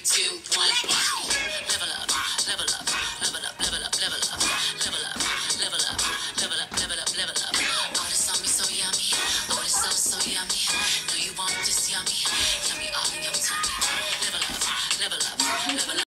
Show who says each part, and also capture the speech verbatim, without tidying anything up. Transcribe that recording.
Speaker 1: two, one. Level up, level up, level up, level up, level up, level up, level up, level up, level up, level up. Oh, this on me so yummy. Oh, this so so yummy. No, you want this yummy, yummy all in your tummy. Level up, level up, level up.